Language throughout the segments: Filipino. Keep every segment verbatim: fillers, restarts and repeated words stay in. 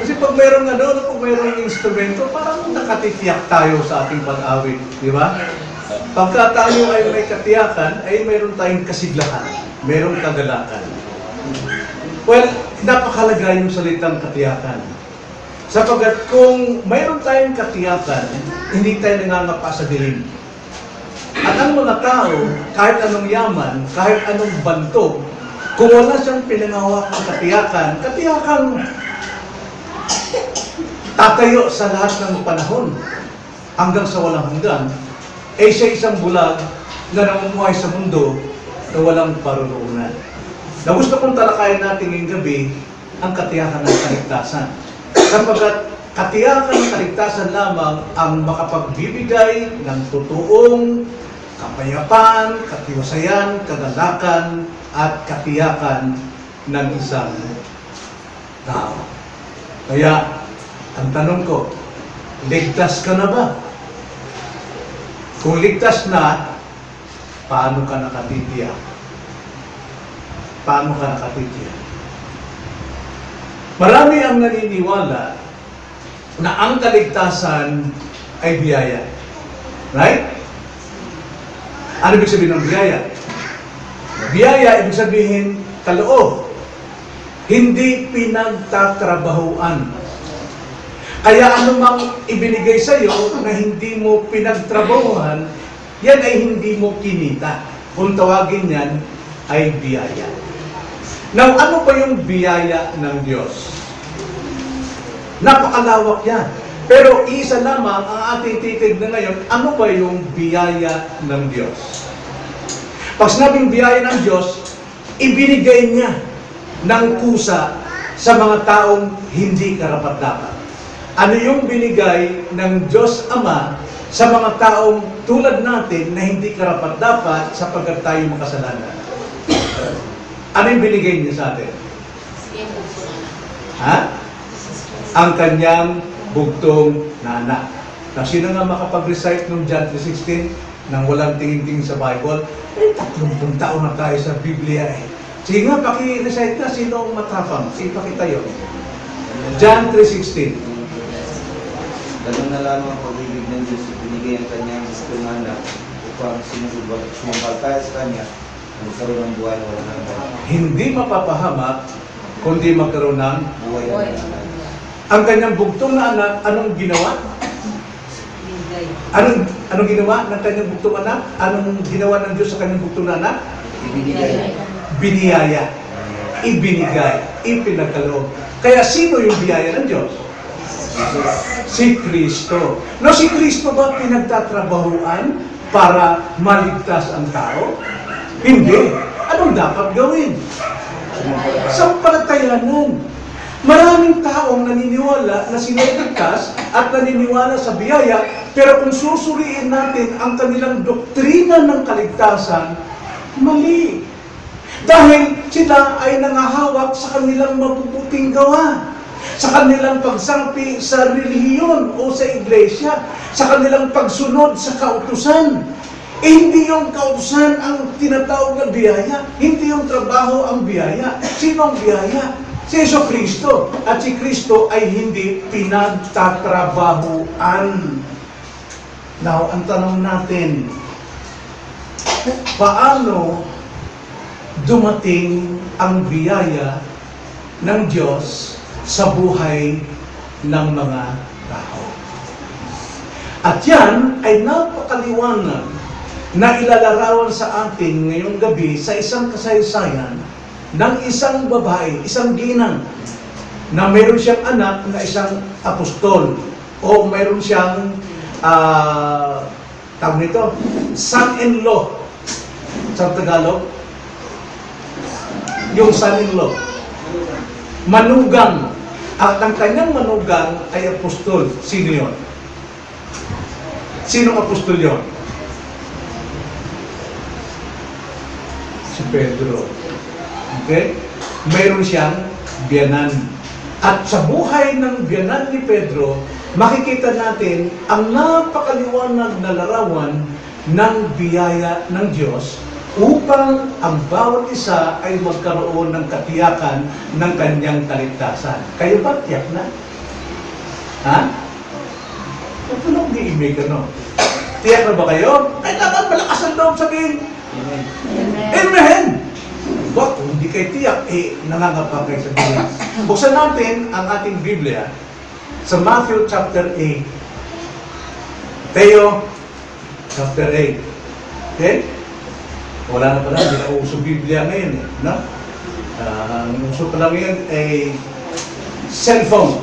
Kasi pag mayroong ano, pag mayroong instrumento, parang nakatitiyak tayo sa ating pag-awit. Di ba? Pagka tayo ay may katiyakan, ay mayroon tayong kasiglahan. Mayroong kagalakan. Well, napakalaga yung salitang katiyakan. Sapagat kung mayroon tayong katiyakan, hindi tayo nangangapa sa dilim. At ang mga tao, kahit anong yaman, kahit anong bantog, kung wala siyang pinangawak ng katiyakan, katiyakan tatayo sa lahat ng panahon hanggang sa walang hanggan, ay siya isang bulag na namumuhay sa mundo na walang paruroonan. Na gusto kong talakayan natin ngayong gabi ang katiyakan ng kaligtasan. Sapagat katiyakan ng kaligtasan lamang ang makapagbibigay ng totoong kapayapaan, katiwasayan, kagalakan, at katiyakan ng isang tao. Kaya, ang tanong ko, ligtas ka na ba? Kung ligtas na, paano ka nakatitiyak? Paano ka nakatitiyak? Marami ang naniniwala na ang kaligtasan ay biyaya. Right? Ano ibig sabihin ng biyaya? Biyaya, ibig sabihin, kaloob. Hindi pinagtatrabahuan. Kaya anumang ibinigay sa iyo na hindi mo pinagtrabahuan, yan ay hindi mo kinita. Kung tawagin yan, ay biyaya. Now, ano ba yung biyaya ng Diyos? Napakalawak yan. Pero isa lamang ang ating titignan ngayon, ano ba yung biyaya ng Diyos? Pag sinabing biyaya ng Diyos, ibinigay niya ng kusa sa mga taong hindi karapat-dapat. Ano yung binigay ng Diyos Ama sa mga taong tulad natin na hindi karapat-dapat sapagkat tayo makasalanan? Ano yung binigay niya sa atin? Ha? Ang kanyang bugtong na anak. Na sino nga makapag-recite ng John three sixteen nang walang tingin-tingin sa Bible? Eh, tatlumpung taon na tayo sa Biblia eh. Sige nga, paki-recite na. Sino ang matapang? Sige, pakitayo. John three sixteen. Ganun na lamang ang pag-ibig ng Diyos, binigay ang kanyang bugtong na anak upang sumampaltayan sa kanya ang magkaroon ng buhay na walang hanggan. Hindi mapapahamak kundi magkaroon ng Buhay na walang hanggan. ang kanyang bugtong na anak, anong ginawa? Anong, anong ginawa ng kanyang bugtong anak? Anong ginawa ng Diyos sa kanyang bugtong na anak? Ibinigay. Biniyaya. Ibinigay. Ipinagkaloob. Kaya sino yung biyaya ng Diyos? Si Kristo. No, si Kristo ba pinagtatrabahuan para maligtas ang tao? Hindi. Anong dapat gawin? Sampalatayanan. Maraming taong naniniwala na sila ay ligtas at naniniwala sa biyaya, pero kung susuriin natin ang kanilang doktrina ng kaligtasan, mali. Dahil sila ay nangahawak sa kanilang mabubuting gawa, sa kanilang pagsampi sa relihiyon o sa iglesia, sa kanilang pagsunod sa kautusan. Eh, hindi yung kautusan ang tinatawag na biyaya, hindi yung trabaho ang biyaya. Sino ang biyaya? Si Yesu Kristo. At si Kristo ay hindi pinagtatrabahuan. Now, ang tanong natin, paano dumating ang biyaya ng Diyos sa buhay ng mga tao? At yan ay napakaliwanag na ilalarawan sa atin ngayong gabi sa isang kasaysayan ng isang babae, isang ginang, na mayroon siyang anak na isang apostol, o mayroon siyang uh, tawag nito, son-in-law sa Tagalog, yung son-in-law, manugang, at ang kanyang manugang ay apostol. Sino yun? Sinong apostol yun? Si Pedro. Okay? Mayroon siyang biyanan. At sa buhay ng biyanan ni Pedro, makikita natin ang napakaliwanag na larawan ng biyaya ng Diyos upang ang bawat isa ay magkaroon ng katiyakan ng kanyang kaligtasan. Kayo ba tiyak na? Ha? Natulog ni Imig, ano? Tiyak na ba kayo? Kailangan malakas ang loob sabihin, Amen. Amen! Ba, kung hindi kayo tiyak, eh, nangangapa kayo sa Biblia. Buksan natin ang ating Biblia sa Matthew chapter eight. Teo, chapter eight. Okay? Wala na pala, hindi na uso Biblia ngayon, eh. No? Uh, ang uso pala ngayon ay cellphone.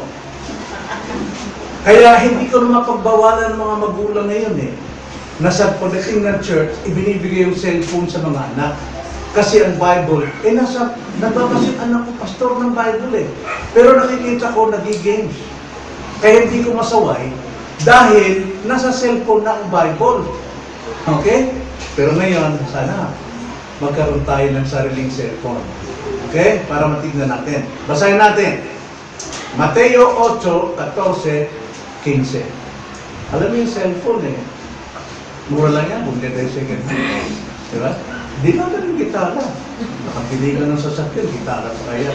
Kaya hindi ko na mapagbawalan ng mga magulang ngayon, eh. Nasa pagdating ng church, ibinibigay yung cellphone sa mga anak. Kasi ang Bible, eh nasa, nagbabasit anak ko, pastor ng Bible eh. Pero nakikita ko, nag-games. Kaya hindi ko masaway, dahil nasa cellphone na ang Bible. Okay? Pero ngayon, sana, magkaroon tayo ng sariling cellphone. Okay? Para matignan natin. Basahin natin. Mateo eight, fourteen, fifteen. Alam mo yung cellphone eh. Mura lang yan, kung tayo second hand. Diba? Di ba ka ng gitara? Nakapili ka ng sasakyan, gitara pa kaya.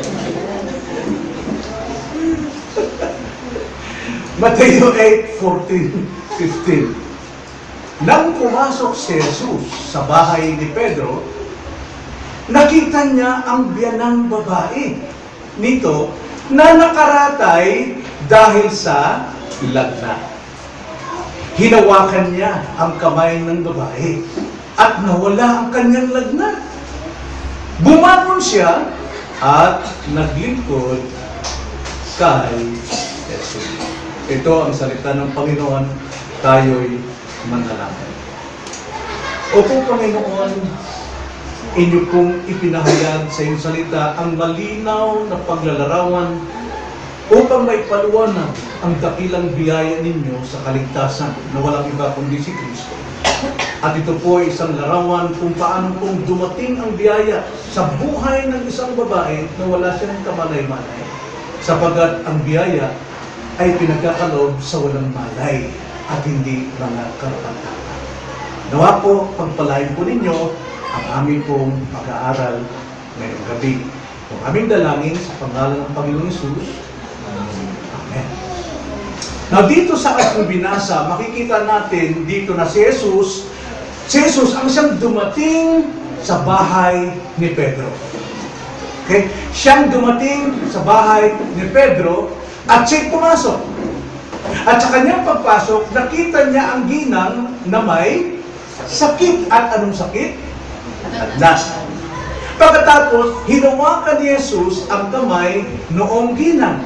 Mateo eight, fourteen, fifteen. Nang pumasok si Jesus sa bahay ni Pedro, nakita niya ang biyanang babae nito na nakaratay dahil sa lagnat. Hinawakan niya ang kamay ng babae at nawala ang kanyang lagnat. Bumangon siya at naglingkod kay Jesus. Ito ang salita ng Panginoon, tayo'y manalangin. Opo Panginoon, inyo pong ipinahayag sa iyong salita ang malinaw na paglalarawan upang may paluwanag ang dakilang biyaya ninyo sa kaligtasan na walang iba kundi si Kristo. At ito po ay isang larawan kung paano pong dumating ang biyaya sa buhay ng isang babae na wala siyang kamalay-malay. Sapagat ang biyaya ay pinagkakaloob sa walang malay at hindi mga karapatan. Nawa po, pagpalain po ninyo ang aming pong pag-aaral ngayong gabi. Ang aming dalangin sa pangalan ng Panginoong Hesus. Amen. Now dito sa ating binasa, makikita natin dito na si Jesus, si Jesus ang siyang dumating sa bahay ni Pedro. Okay? Siyang dumating sa bahay ni Pedro at siya'y pumasok. At sa kanyang pagpasok, nakita niya ang ginang na may sakit. At anong sakit? Lagnat. Pagkatapos, hinawakan ni Jesus ang kamay noong ginang.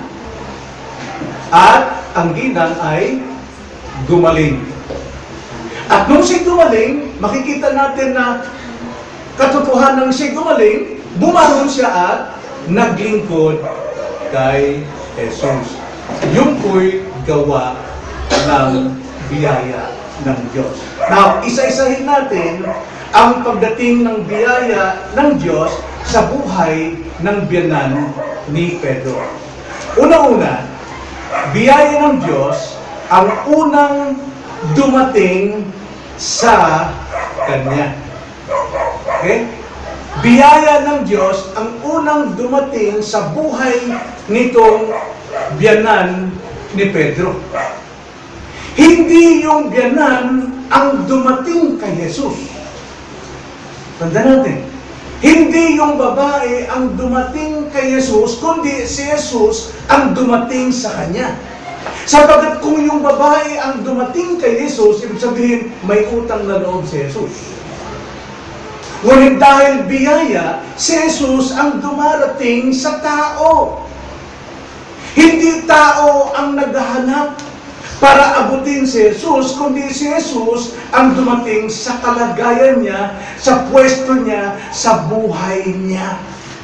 At ang ginang ay gumaling. At nung siya gumaling, makikita natin na katotohanan ng siya gumaling, bumangon siya at naglingkod kay Jesus. Yung po'y gawa ng biyaya ng Diyos. Now, isa-isahin natin ang pagdating ng biyaya ng Diyos sa buhay ng biyanan ni Pedro. Una-una, biyaya ng Diyos ang unang dumating sa Kanya. Okay? Biyaya ng Diyos ang unang dumating sa buhay nitong biyanan ni Pedro. Hindi yung biyanan ang dumating kay Jesus. Tandaan natin, hindi yung babae ang dumating kay Jesus, kundi si Jesus ang dumating sa kanya. Sapagat kung yung babae ang dumating kay Jesus, ibig sabihin, may utang na loob si Jesus. Ngunit dahil biyaya, si Jesus ang dumarating sa tao. Hindi tao ang naghahanap para abutin si Jesus, kundi si Jesus ang dumating sa kalagayan niya, sa pwesto niya, sa buhay niya.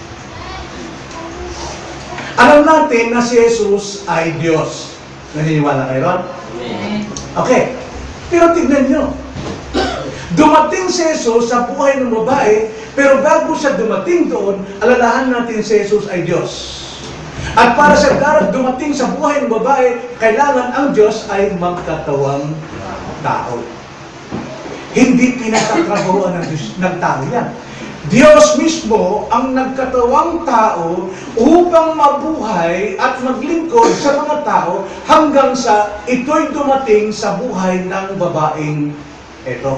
Alam natin na si Jesus ay Diyos. Naniniwala kayo ron? Okay. Pero tignan nyo. Dumating si Jesus sa buhay ng babae, pero bago siya dumating doon, alalahan natin si Jesus ay Diyos. At para sa darat dumating sa buhay ng babae, kailangan ang Diyos ay magkatawang tao. Hindi pinagtatrabahoan ng, ng tao yan. Diyos mismo ang nagkatawang tao upang mabuhay at maglingkod sa mga tao hanggang sa ito'y dumating sa buhay ng babaeng ito.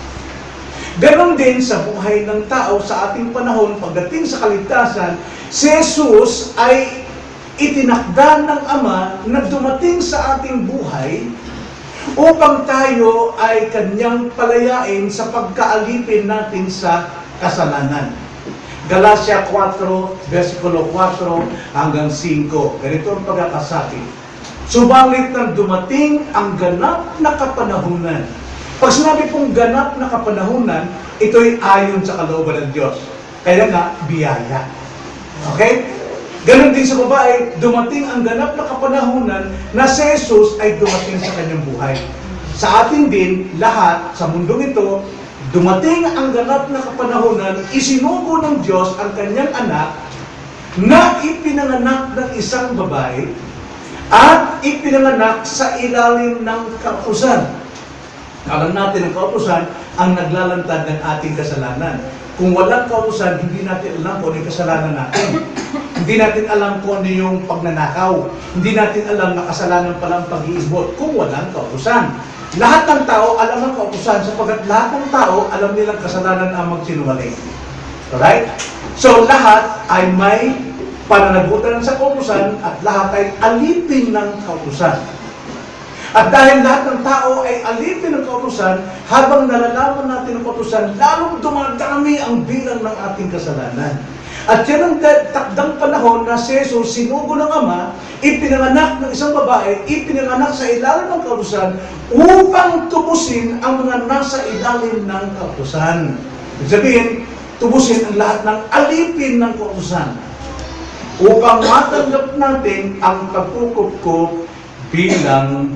Ganon din sa buhay ng tao sa ating panahon pagdating sa kaligtasan, si Jesus ay itinakda ng Ama na dumating sa ating buhay upang tayo ay Kanyang palayain sa pagkaalipin natin sa kasalanan. Galatia four, versikulo four hanggang five. Ganito ang pagkakasabi. Subalit nang dumating ang ganap na kapanahunan. Pag sinabi pong ganap na kapanahunan, ito'y ayon sa kalooban ng Diyos. Kaya nga, biyaya. Okay? Ganon din sa babae, dumating ang ganap na kapanahunan na si Jesus ay dumating sa kanyang buhay. Sa atin din, lahat, sa mundong ito, dumating ang ganap na kapanahunan, isinugo ng Diyos ang kanyang anak na ipinanganak ng isang babae at ipinanganak sa ilalim ng kautusan. Alam natin ang kautusan ang naglalantad ng ating kasalanan. Kung walang kautusan, hindi natin alam kung ano yung kasalanan natin. Hindi natin alam kung ano yung pagnanakaw. Hindi natin alam na kasalanan pala ang pag-iisbot kung walang kautusan. Lahat ng tao alam ang kautusan sapagkat lahat ng tao alam nilang kasalanan ang magsinungaling. Alright? So lahat ay may pananagutan sa kautusan at lahat ay alipin ng kautusan. At dahil lahat ng tao ay alipin ng kautusan, habang nalalaman natin ang kautusan, lalong dumadami ang bilang ng ating kasalanan. At yan ang takdang panahon na si Jesus, sinugo ng Ama, ipinanganak ng isang babae, ipinanganak sa ilalim ng kautusan upang tubusin ang mga nasa ilalim ng kautusan. Ibig sabihin, tubusin ang lahat ng alipin ng kautusan upang matanggap natin ang pagkukupkup bilang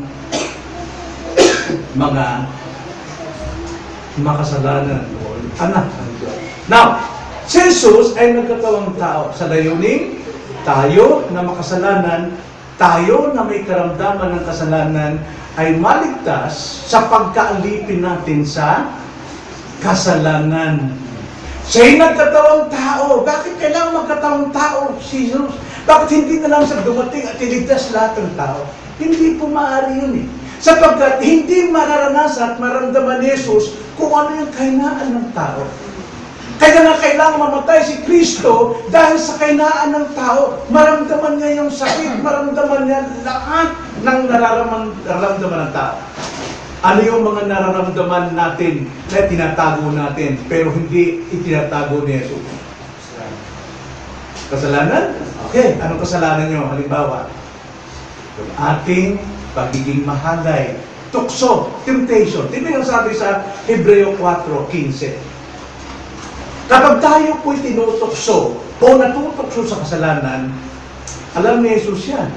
mga makasalanan o anak ng Diyos. Now, si Jesus ay nagkatawang tao sa layuning tayo na makasalanan, tayo na may karamdaman ng kasalanan ay maligtas sa pagkaalipin natin sa kasalanan. Siya'y nagkatawang tao. Bakit kailangan magkatawang tao si Jesus? Bakit hindi na lang sa dumating at iligtas lahat ng tao? Hindi po maaari yun eh. Sapagkat hindi mararanasan at maramdaman ni Jesus kung ano yung kahinaan ng tao. Kaya nga kailangan mamatay si Kristo dahil sa kahinaan ng tao. Maramdaman niya yung sakit, maramdaman niya lahat ng nararamdaman ng tao. Ano yung mga nararamdaman natin na tinatago natin pero hindi itinatago ni Jesus? Kasalanan? Okay, anong kasalanan nyo? Halimbawa, yung ating pagiging mahalay, tukso, temptation. Tingnan ang sabi sa Hebreo four fifteen. Kapag tayo po'y tinutukso o natutukso sa kasalanan, alam ni Jesus yan.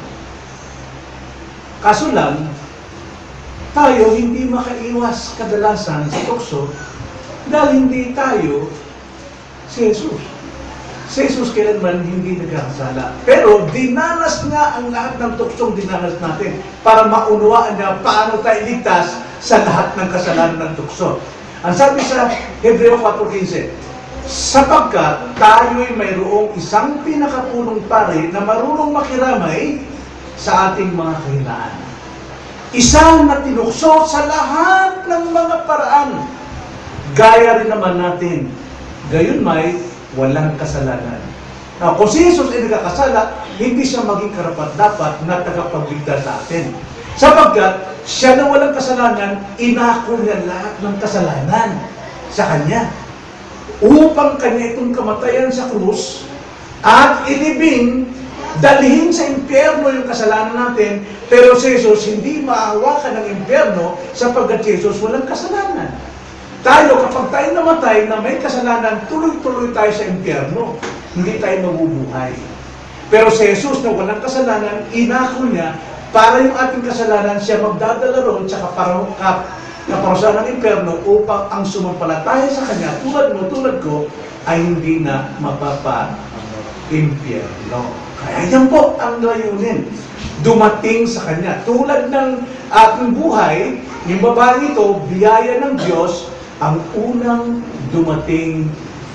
Kaso lang, tayo hindi makaiwas kadalasan sa tukso dahil hindi tayo si Jesus. Si Jesus kailanman hindi nagkakasala. Pero dinanas nga ang lahat ng tuksong dinanas natin para maunawaan niya paano tayo ligtas sa lahat ng kasalanan ng tukso. Ang sabi sa Hebreo four fifteen, sapagkat tayo'y mayroong isang pinakapunong pari na marunong makiramay sa ating mga kahinaan. Isang na tinukso sa lahat ng mga paraan. Gaya rin naman natin. Gayon may walang kasalanan. Now, kung si Jesus ay nagkakasala, hindi siya maging karapat-dapat na tagapagligtas sa atin. Sapagkat siya na walang kasalanan, inako niya lahat ng kasalanan sa Kanya. Upang Kanya itong kamatayan sa krus at ilibing, dalhin sa impyerno yung kasalanan natin, pero si Jesus hindi maahawakan ng impyerno sapagkat si Jesus walang kasalanan. Tayo, kapag tayo namatay na may kasalanan, tuloy-tuloy tayo sa impyerno. Hindi tayo mabubuhay. Pero si Jesus na walang kasalanan, inako niya, para yung ating kasalanan, siya magdadala roon sa kaparusahan ng impyerno upang ang sumampalataya sa Kanya, tulad mo, tulad ko, ay hindi na mapapa-impyerno. Kaya yan po ang layunin. Dumating sa Kanya. Tulad ng ating buhay, yung babae ito, biyaya ng Diyos, ang unang dumating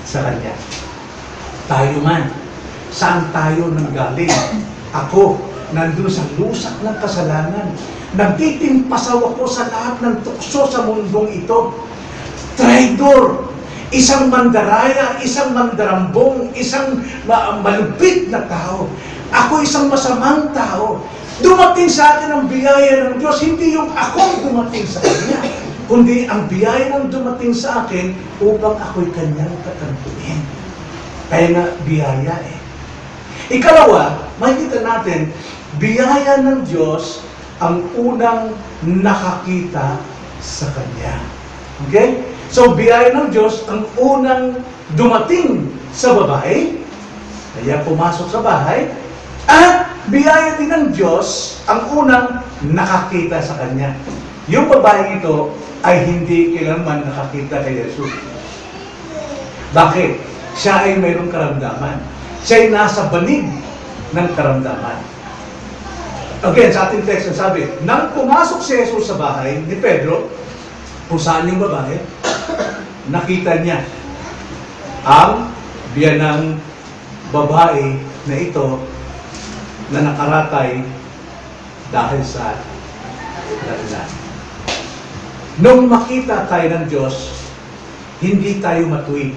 sa Kanya. Tayo man, saan tayo nanggaling? Ako, nandun sa lusak ng kasalanan. Nagtitimpasaw ako sa lahat ng tukso sa mundong ito. Traidor, isang mandaraya, isang mandarambong, isang ma malupit na tao. Ako isang masamang tao. Dumating sa atin ang biyaya ng Diyos, hindi yung ako dumating sa Kanya, kundi ang biyaya ng dumating sa akin upang ako'y Kanyang tatanggapin. Kaya nga, biyaya eh. Ikalawa, makikita natin, biyaya ng Diyos ang unang nakakita sa Kanya. Okay? So, biyaya ng Diyos ang unang dumating sa babae, kaya pumasok sa bahay, at biyaya din ng Diyos ang unang nakakita sa Kanya. Yung babaeng ito ay hindi kailanman nakakita kay Jesus. Bakit? Siya ay mayroong karamdaman. Siya ay nasa banig ng karamdaman. Again, sa ating text, sabi, nang pumasok si Jesus sa bahay ni Pedro, kung saan yung babae, nakita niya ang biyanang babae na ito na nakaratay dahil sa lagnat. Nung makita tayo ng Diyos, hindi tayo matuwid.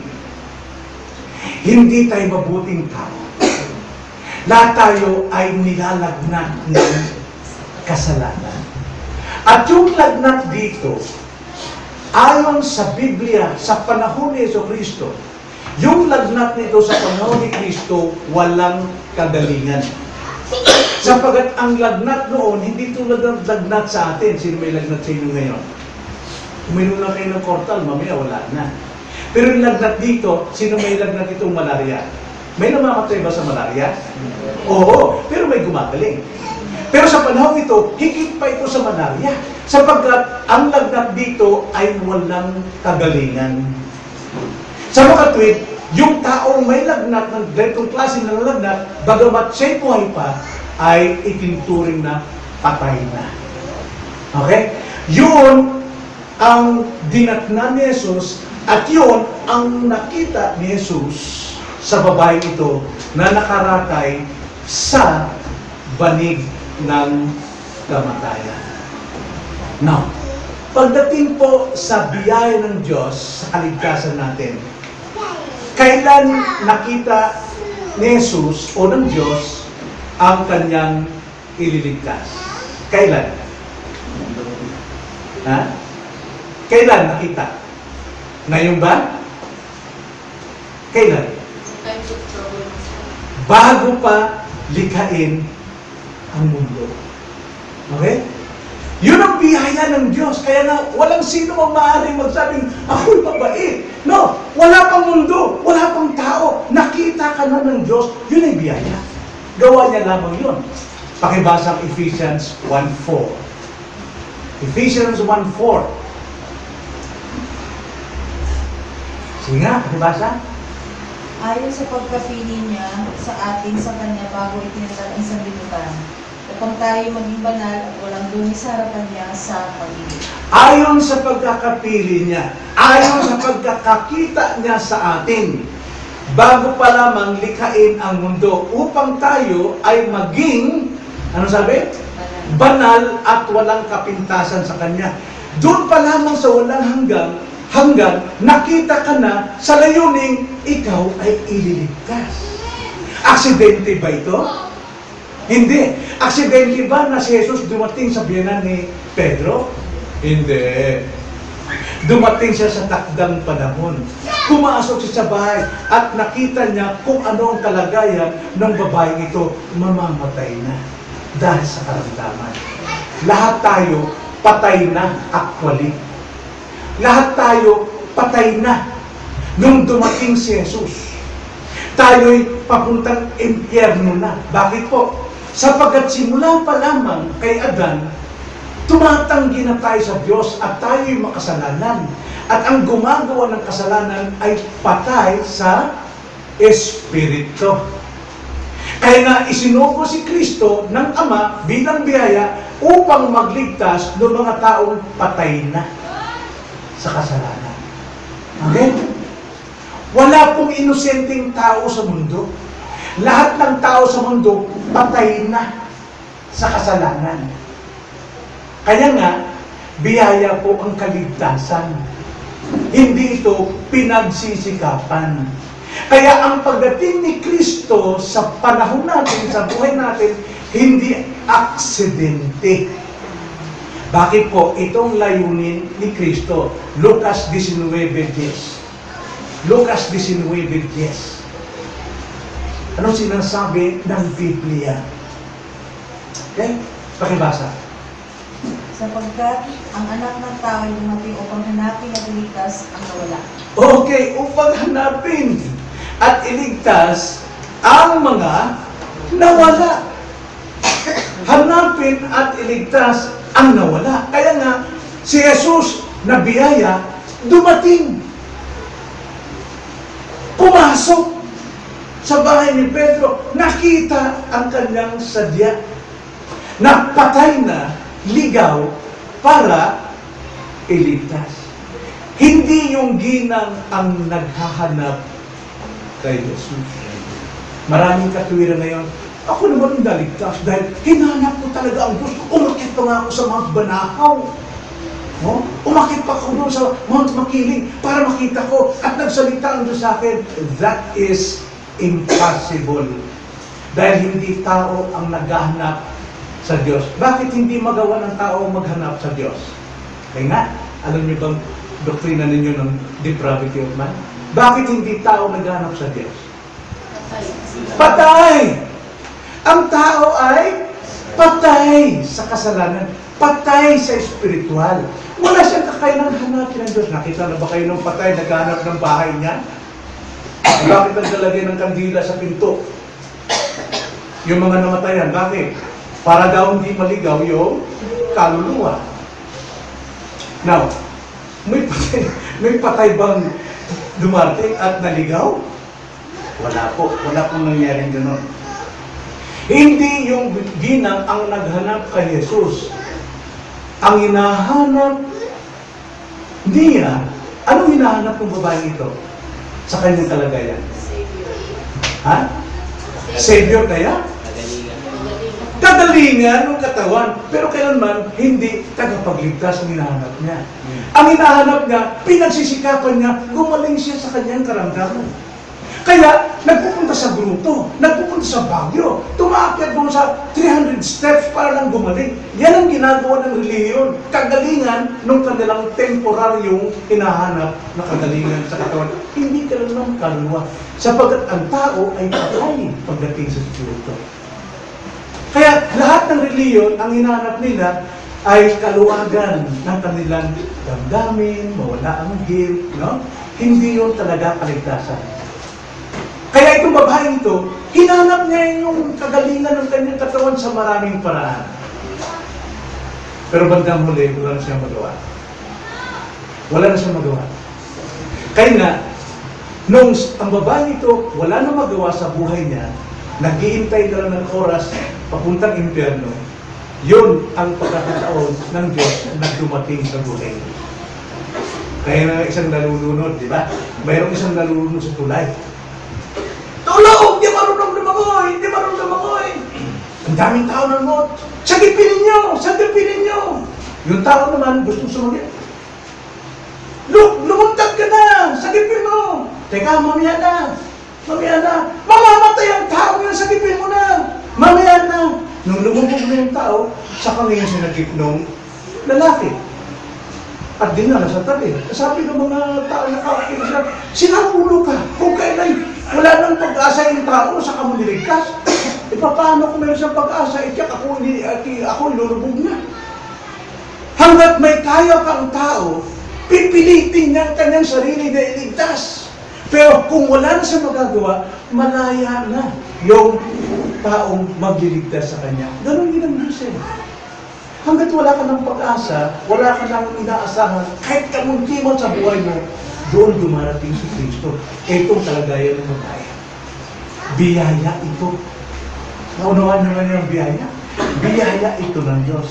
Hindi tayo mabuting tao. Lahat tayo ay nilalagnat ng kasalanan. At yung lagnat dito, ayon sa Biblia, sa panahon ni Jesucristo, yung lagnat nito sa panahon ni Kristo, walang kagalingan. Sapagat ang lagnat noon, hindi tulad ng lagnat sa atin. Sino may lagnat sa inyo ngayon? Uminom na kayo ng kortal, mamaya wala na. Pero yung lagnat dito, sino may lagnat itong malaria? May namamatay ba sa malaria? Oo, pero may gumagaling. Pero sa panahon ito, higit pa ito sa malaria. Sapagkat ang lagnat dito ay walang kagalingan. Sa makatwid, yung taong may lagnat ng ganitong klase ng lagnat, bagamat siya'y buhay pa, ay itinturing na patay na. Okay? Yun ang dinatnan ni Jesus at yun ang nakita ni Jesus sa babae ito na nakaratay sa banig ng kamatayan. Now, pagdating po sa biyaya ng Diyos sa kaligtasan natin, kailan nakita ni Jesus o ng Diyos ang kanyang ililigtas? Kailan? Ha? Kailan nakita? Ngayon ba? Kailan? Bago pa likhain ang mundo. Okay? Yun ang biyaya ng Diyos. Kaya na walang sino ang maaaring magsabing, ako'y mabait. No, wala pang mundo, wala pang tao. Nakita ka na ng Diyos, yun ay biyaya. Gawa niya lamang yun. Pakibasa ang Ephesians one four. Ephesians one four. Sige nga, pakibasa. Ayon sa pagkapili niya sa atin sa Kanya bago itinatag ang sanlibutan, upang tayo maging banal at walang dumi sa harapan niya sa pag-ibig. Ayon sa pagkakapili niya, ayon sa pagkakakita niya sa atin, bago pa lamang likhain ang mundo, upang tayo ay maging, ano sabi? Banal at walang kapintasan sa Kanya. Doon pa lamang sa walang hanggang, hanggang nakita ka na sa layuning ikaw ay ililigtas. Aksidente ba ito? Hindi. Aksidente ba na si Jesus dumating sa biyanan ni Pedro? Hindi. Dumating siya sa takdang panahon. Pumasok siya sa bahay at nakita niya kung ano ang kalagayan ng babaeng ito. Mamamatay na dahil sa karamdaman. Lahat tayo patay na actually. Lahat tayo patay na nung dumating si Jesus. Tayo'y papuntang impyerno na. Bakit po? Sapagkat simula pa lamang kay Adan, tumatanggi na tayo sa Diyos at tayo'y makasalanan. At ang gumagawa ng kasalanan ay patay sa Espiritu. Kaya nga isinugo si Kristo ng Ama bilang biyaya upang magligtas ng mga taong patay na sa kasalanan. Okay? Wala Wala pong inosenteng tao sa mundo. Lahat ng tao sa mundo, patay na sa kasalanan. Kaya nga, biyaya po ang kaligtasan. Hindi ito pinagsisikapan. Kaya ang pagdating ni Kristo sa panahon natin, sa buhay natin, hindi aksidente. Bakit po? Itong layunin ni Kristo. Lucas nineteen ten. Lucas nineteen ten. Anong sinasabi ng Biblia? Okay? Pakibasa. Sapagkat ang anak ng tao ay dumating upang hanapin at iligtas ang nawala. Okay, upang hanapin at iligtas ang mga nawala. Hanapin at iligtas ang nawala. Kaya nga, si Jesus na biyaya, dumating. Pumasok sa bahay ni Pedro, nakita ang kanyang sadya. Napatay na, ligaw, para iligtas. Hindi yung ginang ang naghahanap kay Jesus. Maraming katuwiran ngayon, ako naman ang naligtas dahil hinanap ko talaga ang Diyos. Umakit pa nga ako sa Mount Banahaw. No? Umakit pa ako doon sa Mount Makiling para makita ko at nagsalita ang Diyos sa akin. That is impossible. Dahil hindi tao ang naghahanap sa Diyos. Bakit hindi magawa ng tao maghanap sa Diyos? Kaya nga, alam niyo bang doktrina ninyo ng depravity of man? Bakit hindi tao naghahanap sa Diyos? Patay! Ang tao ay patay sa kasalanan. Patay sa espiritual. Wala siyang kakayanan hanapin ng Diyos. Nakita na ba kayo ng patay naghahanap ng bahay niya? Bakit naglalagay ng kandila sa pinto? Yung mga namatayan, bakit? Para daw hindi maligaw yung kaluluwa. Now, may patay, may patay bang dumarating at naligaw? Wala po. Wala pong nangyaring gano'n. Hindi yung ginang ang naghanap kay Jesus. Ang hinahanap niya, anong hinahanap ng babae ito sa kanyang kalagayan? Ha? Savior kaya? Kagalingan ng katawan. Pero kailanman, hindi tagapagligtas ang hinahanap niya. Ang hinahanap niya, pinagsisikapan niya, gumaling siya sa kanyang karamdaman. Kaya, nagpupunta sa grupo, nagpupunta sa Baguio, tumaakyat doon sa three hundred steps para lang gumaling. Yan ang ginagawa ng reliyon. Kagalingan ng kanilang temporaryong hinahanap na kagalingan sa katawan. Hindi ka lang kaluluwa. Sapagkat ang tao ay patay pagdating sa Espiritu. Kaya lahat ng reliyon, ang hinahanap nila ay kaluwagan ng kanilang damdamin, mawala ang guilt, no? Hindi yun talaga kaligtasan. Kaya itong babaeng ito, hinanap niya yung kagalingan ng kanyang katawan sa maraming paraan. Pero bandang huli, wala na siyang magawa. Wala na siyang magawa. Kaya nga, nung ang babaeng ito, wala na magawa sa buhay niya, nag-iintay na lang ng oras papuntang impyerno, yun ang pagkakataon ng Diyos na dumating sa buhay. Kaya na isang nalulunod, di ba? Mayroong isang nalulunod sa tulay. Tulog! Di marunong lumangoy! Di marunong lumangoy! Ang daming tao ng ngot. Sagipin ninyo! Sagipin ninyo! Yung tao naman gusto sumagip. Look! Lumuntag ka na! Sagipin mo! Teka, mamaya na! Mamaya na! Mamamatay ang tao yan! Sagipin mo na! Mamaya na! Nung lumubog na yung tao, saka ngayon sinagip nung lalaki. At dinala sa tabi. Sabi ng mga tao na kakakita sila, sinapulo ka! Kung kailan wala nang pag-asa yung tao, saka mo niligtas. E paano kung meron siyang pag-asa, e tiyak ako, ako ilulubog na. Hanggat may kaya kang tao, pipilitin niya ang kanyang sarili na iligtas. Pero kung wala na siya magagawa, malaya na yung taong magliligtas sa kanya. Ganon din ang Diyos eh. Hanggat wala ka ng pag-asa, wala ka ng inaasahan, kahit kamuntimon sa buhay mo, doon dumarating si Kristo. Itong kalagayan ng babae. Biyaya ito. Naunawaan nyo nga yung biyaya? Biyaya ito ng Diyos.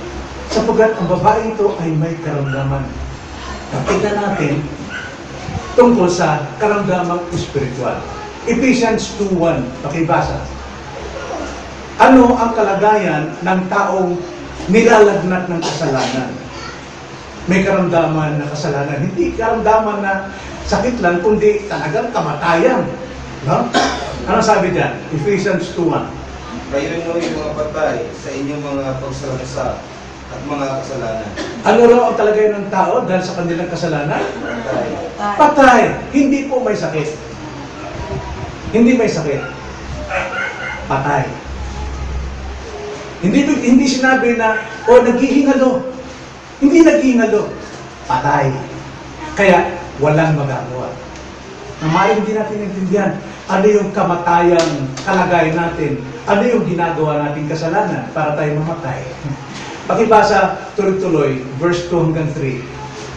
Sapagkat ang babae ito ay may karamdaman. Tignan natin, tungkol sa karamdamang espiritual. Ephesians two one, pakibasa. Ano ang kalagayan ng taong nilalagnat ng kasalanan? May karamdaman na kasalanan. Hindi karamdaman na sakit lang, kundi talagang kamatayan. No? Ano sabi diyan? Ephesians two one. Kayo no yung mga patay sa inyong mga pagsalaksa at mga kasalanan. Ano raw ang kalagayan ng tao dahil sa kanilang kasalanan? Patay. Patay. Hindi po may sakit. Hindi may sakit. Patay. Hindi hindi sinabi na, o oh, naghihingalo. Hindi naghihingalo. Patay. Kaya walang magagawa. Na maaari hindi natin naintindihan ano yung kamatayang kalagayan natin, ano yung ginagawa nating kasalanan para tayo mamatay. Pakibasa tuloy-tuloy, verse two hanggang three.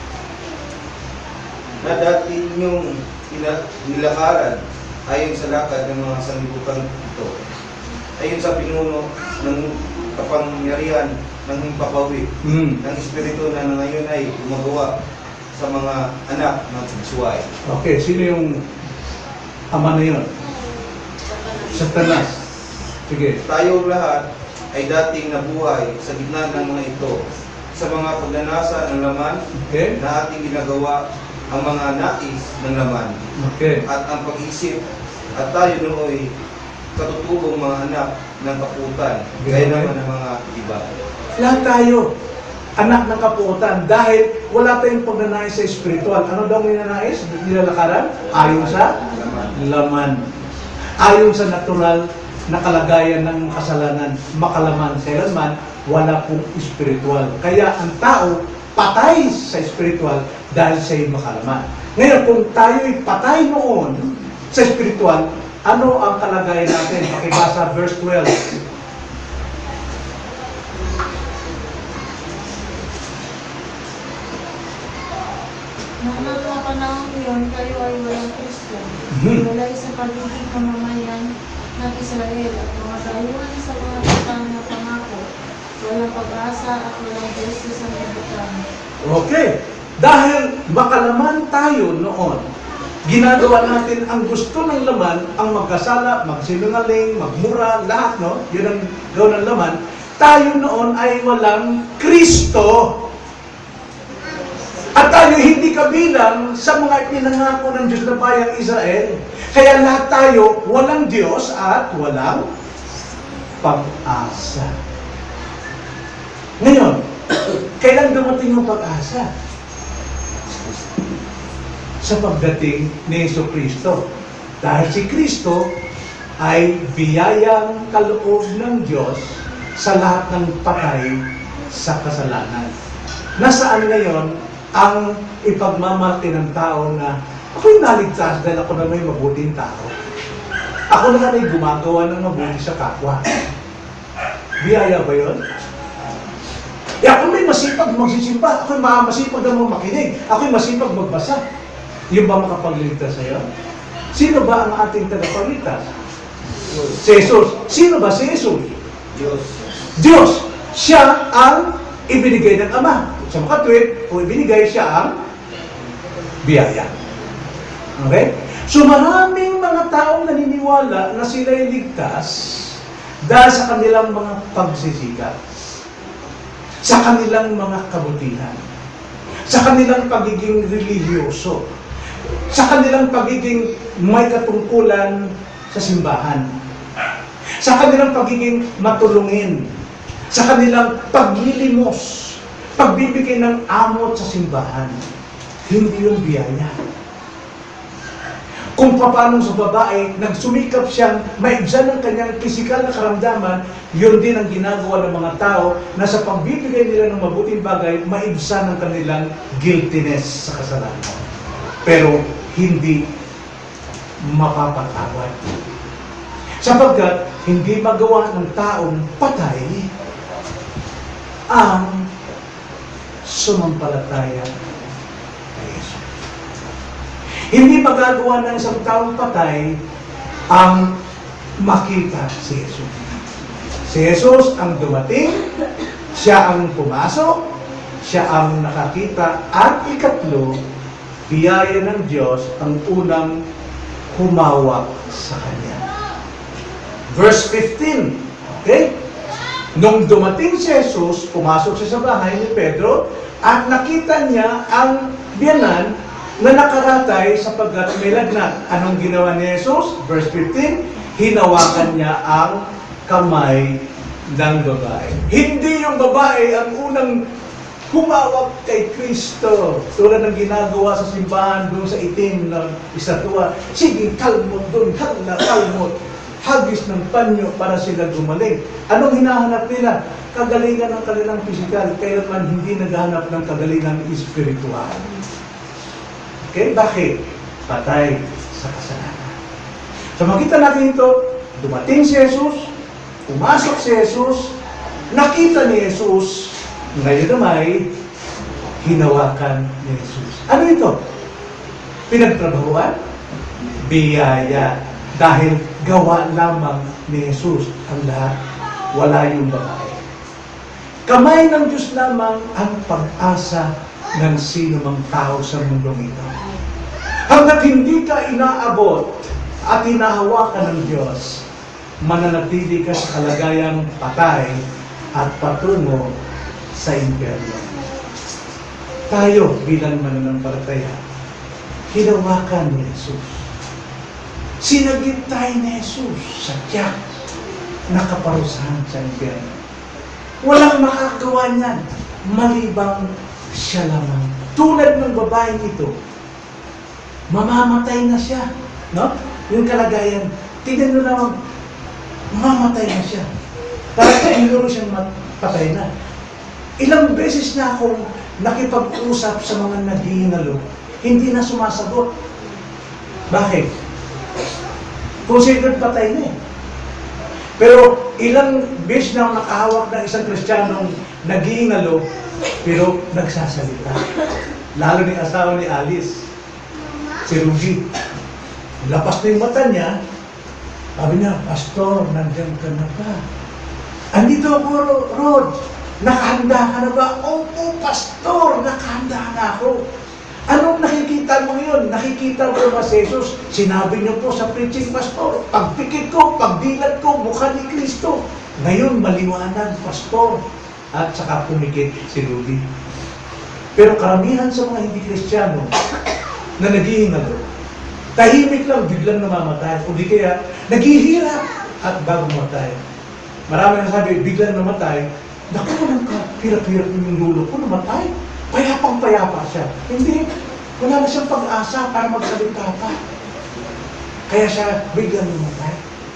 Na dati ninyong nilakaran ayon sa lakad ng mga sanlibutan ito, ayon sa pinuno ng kapangyarihan ng himpapawid, Mm. ng Espiritu na ngayon ay gumagawa sa mga anak ng Suway. Okay, sino yung ama na yun? Satanas. Sige. Tayo lahat ay dating nabuhay sa gitna ng mga ito, sa mga pagnanasa ng laman Okay? na ating ginagawa ang mga nais ng laman Okay. at ang pag-isip, at tayo nooy katutubong mga anak ng kaputan, gaya naman ng mga iba. Lahat tayo, anak ng kapuotan, dahil wala tayong pagnanais sa espiritual. Ano daw ninanais? Nilalakaran? Ayon sa Laman. laman. Ayon sa natural na kalagayan ng kasalanan, makalaman. Kailanman, wala pong espiritual. Kaya ang tao, patay sa espiritual dahil siya'y makalaman. Ngayon, kung tayo'y patay noon sa espiritual, ano ang kalagayan natin? Pakibasa verse twelve. Nang mga panahon yun, kayo ay walang Kristo. Mhm. Walay sa pagiging mamamayan ng Israel at mga dayuhan sa mga tutang na pangako. Walang pag-asa at walang Diyos sa sanlibutan. Okay. Dahil makalaman tayo noon, ginagawa natin ang gusto ng laman, ang magkasala, magsinungaling, magmura, lahat, no? Yun ang gawin ng laman. Tayo noon ay walang Kristo. At tayo hindi kabilang sa mga pinangako ng Diyos na bayang Israel. Kaya lahat tayo walang Diyos at walang pag-asa. Ngayon, kailan dumating yung pag-asa? Sa pagdating ni Jesucristo. Dahil si Kristo ay biyayang kaloob ng Diyos sa lahat ng patay sa kasalanan. Nasaan ngayon ang ipagmamalaki ng tao na ako'y naligtas dahil ako na may mabuting tao. Ako na ay gumagawa ng mabuti sa kapwa. Biyaya ba yun? Eh ako may masipag magsisimba, ako'y masipag naman makinig, ako'y masipag magbasa. Yung ba makapagligtas sa'yo? Sino ba ang ating tagapagligtas? Si Jesus. Sino ba si Jesus? Diyos. Diyos. Siya ang ibinigay ng Ama. Sa makatwid, kung ibinigay siya ang biyaya. Okay? So maraming mga taong naniniwala na sila'y ligtas dahil sa kanilang mga pagsisikap, sa kanilang mga kabutihan, sa kanilang pagiging religyoso, sa kanilang pagiging may katungkulan sa simbahan, sa kanilang pagiging matulungin, sa kanilang paglilimos, pagbibigay ng amot sa simbahan. Hindi yung biyaya. Kung paano sa babae, nagsumikap siyang maibsan ng kanyang pisikal na karamdaman, yun din ang ginagawa ng mga tao na sa pagbibigay nila ng mabuting bagay, maibsan ng kanilang guiltiness sa kasalanan. Pero hindi mapapatawad. Sapagkat hindi magawa ng taong patay ang sumampalataya kay Jesus. Hindi magagawa ng isang taong patay ang makita si Jesus. Si Jesus ang dumating, siya ang pumasok, siya ang nakakita, at ikatlo, biyaya ng Diyos ang unang humawak sa Kanya. Verse fifteen, okay? Nung dumating si Jesus, pumasok siya sa bahay ni Pedro at nakita niya ang biyanan na nakaratay sapagkat may lagnat. Anong ginawa ni Jesus? Verse fifteen, hinawakan niya ang kamay ng babae. Hindi yung babae ang unang humawak kay Kristo. Tulad ng ginagawa sa simbahan doon sa itim na istatwa. Sige, kalmot doon, hala, kalmot. Hagis ng panyo para sila gumaling. Anong hinahanap nila? Kagalingan ng kanilang pisikal. Kailanman hindi naghahanap ng kagalingan espiritual. Okay? Bakit? Patay sa kasalanan. So makita natin ito, dumating si Jesus, pumasok si Jesus, nakita ni Jesus, ngayon naman, hinawakan ni Jesus. Ano ito? Pinagtrabahuan? Biyaya. Dahil gawa lamang ni Jesus ang lahat. Wala yung babae. Kamay ng Diyos lamang ang pag-asa ng sino mang tao sa mundong ito. Hanggat hindi ka inaabot at hinahawakan ng Diyos, mananatili ka sa kalagayang patay at patungo sa impyerno. Tayo bilang mananampalataya, hinawakan ni Jesus. Sinagip tayo ni Jesus sa tiyak na kaparusahan sa impyerno. Walang makagawa niyan malibang siya lamang. Tulad ng babaeng ito, mamamatay na siya. No? Yung kalagayan, tignan nyo naman, mamamatay na siya. Parang siguro siyang patay na. Ilang beses na akong nakipag-usap sa mga naghihingalo, hindi na sumasagot. Bakit? Considered patay na eh. Pero ilang beses na akong nakahawak ng isang Kristiyanong naghihingalo, pero nagsasalita. Lalo ni asawa ni Alice, si Ruby. Lapas na yung mata niya, sabi niya, Pastor, nandiyan ka na ba? Andito ako, Rod. Nakahanda ka na ba? Opo, Pastor, nakahanda na ako. Anong nakikita mo yun? Nakikita mo ba si Jesus? Sinabi niyo po sa preaching, Pastor, pagpikit ko, pagdilat ko, mukha ni Kristo. Ngayon, maliwanag, Pastor. At saka pumikit si Rudy. Pero karamihan sa mga hindi Kristiyano na naghihingalo, tahimik lang, biglang namamatay. O di kaya, naghihirap at bago mamatay. Marami na sabi, biglang namatay, naku, walang hirap-hirap yung lulo ko, namatay. Payapang-payapa siya. Hindi, wala na siyang pag-asa para magsalita pa. Kaya siya biglang namatay.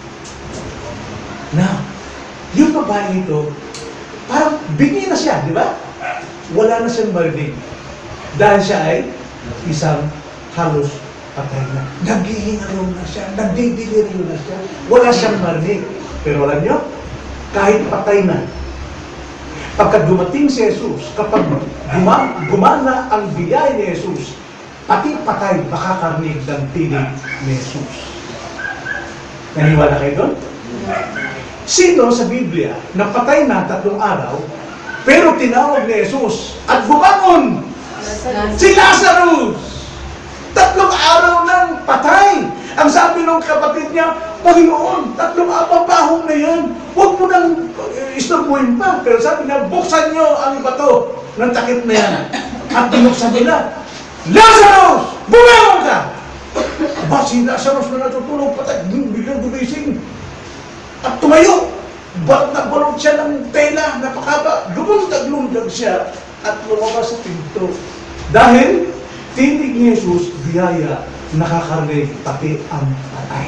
Now, yung babae ito, parang bingi na siya, di ba? Wala na siyang marinig. Dahil siya ay isang halos patay na. Naghihingalo na siya, nagdidiliryo na siya. Wala siyang marinig. Pero alam niyo, kahit patay na, pagka dumating si Jesus, kapag guma, gumana ang biyaya ni Jesus, pati patay makakarinig ng tinig ni Jesus. Naniwala kayo doon? Sino sa Biblia na patay na tatlong araw, pero tinawag ni Jesus at bumangon? Si Lazarus! Tatlong araw nang patay. Ang sabi ng kapatid niya, Panginoon, tatlong apapahong na yan. Huwag mo nang istorbuhin pa. Pero sabi niya, buksan niyo ang bato ng takip na yan. At binuksan nila, Lazarus! Bumangon ka! Aba, si Lazarus na natutulog, patay, biglang gumising. At tumayo. Ba't nagbalot siya ng tela, napakaba. Lumundag-lundag siya at lumabas sa pinto. Dahil, tinig ni Jesus, biyaya, nakakarinig pati ang patay.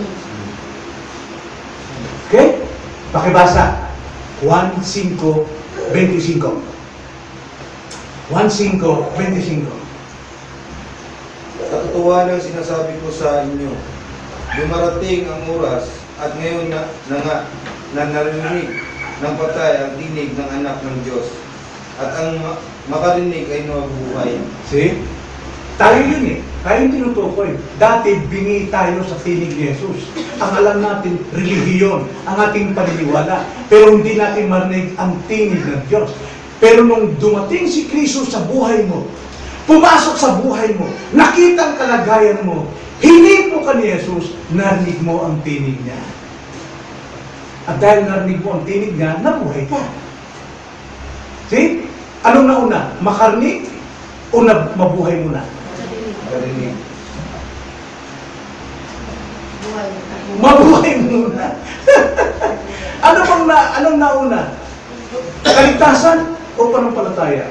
Okay? Pakibasa. one five twenty-five. one five twenty-five. Katotohanan ang sinasabi ko sa inyo, dumarating ang oras at ngayon na, na nga na narinig ng patay ang tinig ng anak ng Diyos at ang ma makarinig ay nabubuhay. See? Tayo yun eh. Tayo yung tinutukoy. Dati, bingi tayo sa tinig ni Jesus. Ang alam natin, relihiyon, ang ating paniniwala. Pero hindi natin marinig ang tinig ng Diyos. Pero nung dumating si Kristo sa buhay mo, pumasok sa buhay mo, nakita ang kalagayan mo, hinipo ka ni Jesus, narinig mo ang tinig niya. At dahil narinig mo ang tinig niya, nabuhay ka. See? Anong nauna? Makarnig o na, mabuhay mo na? Karinig. Buhay. Mabuhay muna. Ano bang na, anong nauna? Kaligtasan o panampalataya?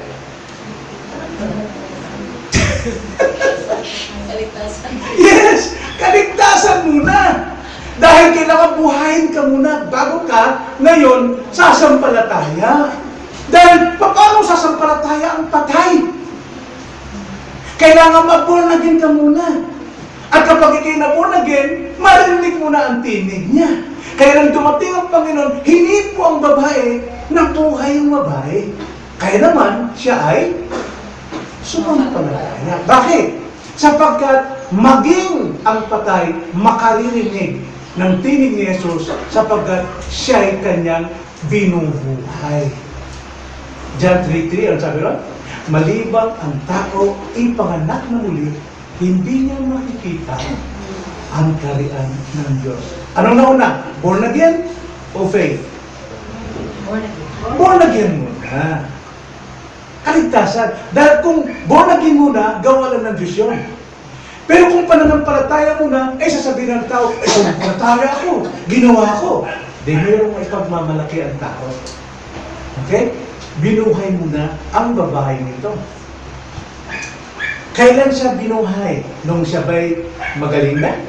Kaligtasan. Yes! Kaligtasan muna! Dahil kailangan buhayin ka muna bago ka ngayon sasampalataya. Dahil paano sasampalataya ang patay? Kailangan mag-born again ka muna. At kapag ikay na-born again, marinig mo na ang tinig niya. Kaya nang dumating ang Panginoon, hinipo ang babae, nabuhay ang babae. Kaya naman, siya ay sumampalataya. Bakit? Sapagkat maging ang patay makaririnig ng tinig ni Jesus sapagkat siya ay kanyang binubuhay. John three three, ang sabi ron? Malibang ang tao ipanganak na muli, hindi niya makikita ang karian ng Diyos. Anong nauna? Born again o faith? Born again. Born again muna. Kaligtasan. Dahil kung born again muna, gawa lang ng Diyos yun. Pero kung pananampalataya muna, eh sasabihin ng tao, eh pananampalataya ako, ginawa ko. Di mayroong ipagmamalaki ang tao. Okay? Binuhay muna ang babae nito. Kailan siya binuhay? Nung siya ba'y magaling na?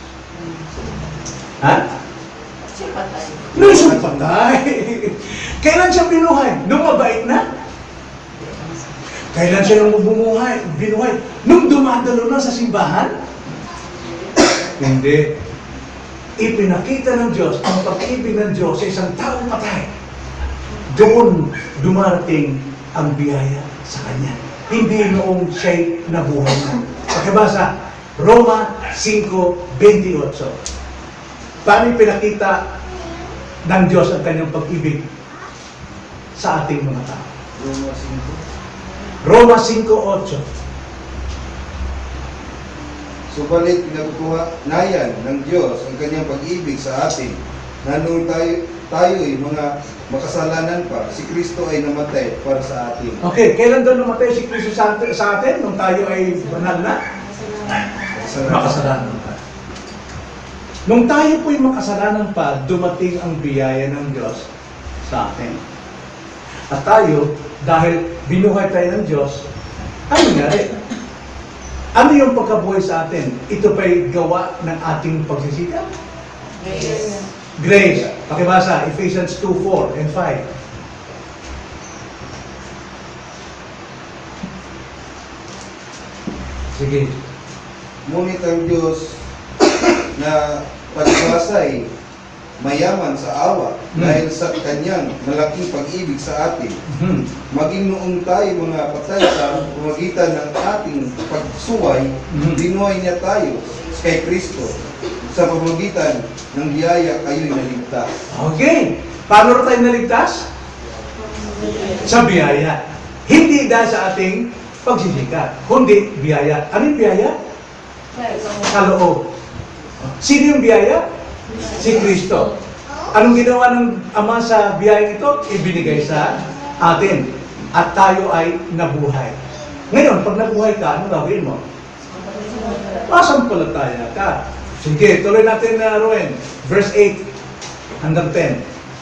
Ha? Siya patay. Nung siya patay. Kailan siya binuhay? Nung mabait na? Kailan siya nung bumuhay, binuhay? Nung dumadalo na sa simbahan? Hindi. Ipinakita ng Diyos ang pag-ibig ng Diyos sa isang taong patay. Doon dumarating ang biyaya sa Kanya. Hindi noong siya'y nabuhay na. Pakibasa, Roma five twenty-eight. Paano pinakita ng Diyos ang Kanyang pag-ibig sa ating mga tao? Roma five. Roma five eight. Subalit pinagkuhanayan ng Diyos ang kanyang pag-ibig sa atin na nung tayo, tayo'y mga makasalanan pa, si Kristo ay namatay para sa atin. Okay, kailan doon namatay si Kristo sa atin, sa atin? Nung tayo ay banal na? Makasalanan pa. Nung tayo po'y makasalanan pa, dumating ang biyaya ng Diyos sa atin. At tayo, dahil binuhay tayo ng Diyos, ano nangyari? Ano yung pagkabuhay sa atin? Ito ba'y gawa ng ating pagsisikap? Grace. Grace. Pakibasa, Ephesians two four and five. Sige. Ngunit ang Diyos na pagbasay mayaman sa awa Hmm. dahil sa kanyang malaking pag-ibig sa atin, Hmm. maging noong tayo mga patay sa pamamagitan ng ating pagsuway, Mhm. binuhay niya tayo kay Kristo. Sa pamamagitan ng biyaya kayo'y naligtas. Okay. Paano rin tayo naligtas? Sa biyaya. Hindi dahil sa ating pagsisikap, kundi biyaya. Ano yung biyaya? Kaloob. Sino yung biyaya? Si Kristo. Anong ginawa ng Ama sa biyaya ito? Ibinigay sa atin. At tayo ay nabuhay. Ngayon, pag nabuhay ka, ano gagawin mo? Masampalataya ka. Sige, tuloy natin na Rowen. Verse eight hanggang ten.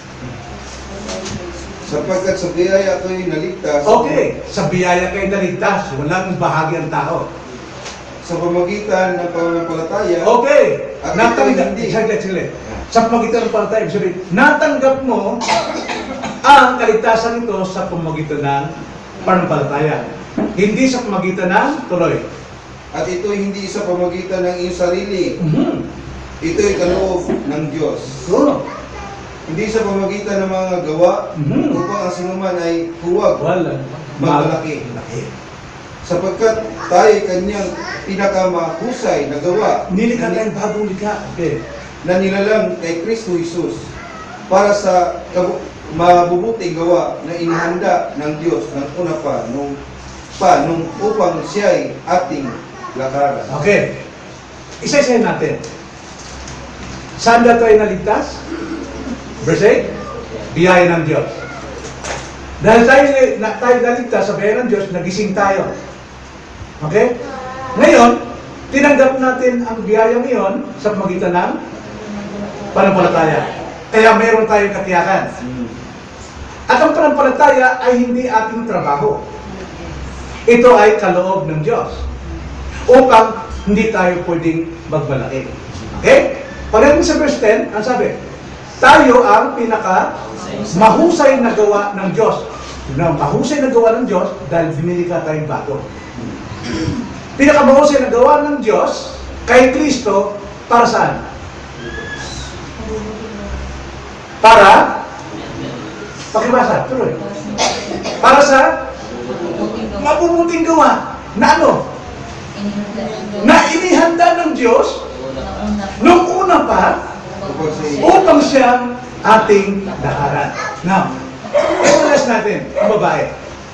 Sapagkat sa biyaya kayo'y naligtas. Okay, sa biyaya kayo naligtas. Walang bahagi ang tao. Sa pamamagitan ng pananampalataya. Okay. At Natanggap, ito'y hindi. saglit, saglit. Sa pamagitan ng palataya, ibig sabihin, natanggap mo ang kaligtasan ito sa pamagitan ng pananampalataya. Hindi sa pamagitan ng tuloy. At ito'y hindi sa pamamagitan ng iyong sarili. Mhm. Ito'y kaloob ng Diyos. So, Hindi sa pamamagitan ng mga gawa, Mhm. upang ang sinuman ay huwag wala. Malaki. Malaki. sapagkat tayo kanyang pinakamahusay na gawa Nilikha na, tayong bagong likha. Okay. na nilalang kay Kristo Jesus para sa kabu- mabubuting gawa na inihanda ng Diyos ng una pa nung pa nung upang siya'y ating lakaran. Okay. Isa-isahin natin. Saan na tayo naligtas? Verse eight, biyaya ng Diyos. Dahil tayo, na, tayo naligtas sa biyaya ng Diyos, nagising tayo. Okay? Ngayon, tinanggap natin ang biyayang iyon sa pamagitan ng panampalataya. Kaya mayroon tayong katiyakan. At ang panampalataya ay hindi ating trabaho. Ito ay kaloob ng Diyos. Upang hindi tayo pwedeng magmalaki. Okay? Pagdating sa verse ten, ang sabi, tayo ang pinaka mahusay na gawa ng Diyos. Na mahusay na gawa ng Diyos dahil binili ka tayong bago. Pinaka mahusay na gawa ng Diyos kay Kristo para saan? Para pakibasa, tuloy. Para sa mabubuting gawa na ano? Na inihanda ng Diyos nung una pa upang siyang ating lakaran. Now, i-ulas natin ang babae.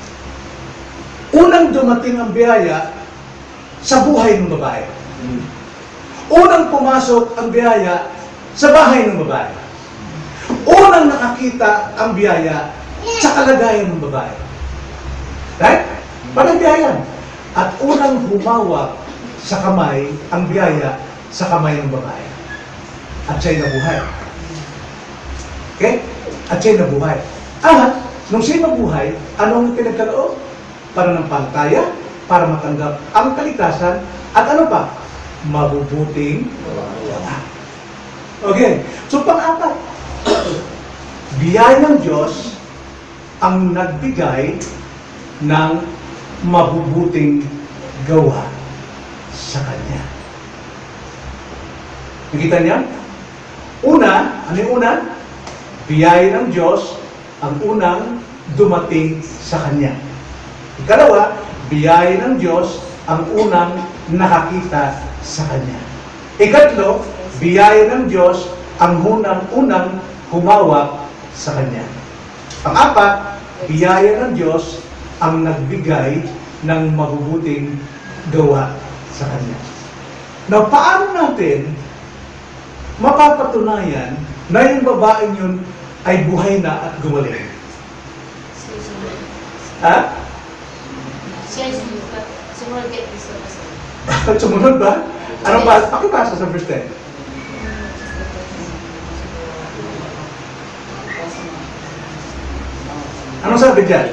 Unang dumating ang biyaya sa buhay ng babae. Unang pumasok ang biyaya sa bahay ng babae. Unang nakakita ang biyaya sa kalagayan ng babae. Right? Parang biyaya. At unang humawak sa kamay ang biyaya sa kamay ng babae. At siya'y nabuhay. Okay? At siya'y nabuhay. At, nung siya'y nabuhay, anong pinagkaloob? Para ng pantaya, para matanggap ang kaligtasan, at ano pa? Mabubuting gawa. Okay. So, pang-apat, biyaya ng Diyos ang nagbigay ng mabubuting gawa sa Kanya. Nakita niya? Una, ano yung una? Biyaya ng Diyos ang unang dumating sa Kanya. Ikalawa, biyaya ng Diyos ang unang nakakita sa Kanya. Ikatlo, biyaya ng Diyos ang unang unang humawak sa Kanya. Pang-apat, biyaya ng Diyos ang nagbigay ng mabubuting gawa sa Kanya. Now, paano natin mapapatunayan na yung babaeng yun ay buhay na at gumaling? Ha? Sumunod kay Kristo. Sumunod ba? Ano ba? Pakibasa sa verse ten. Anong sabi dyan?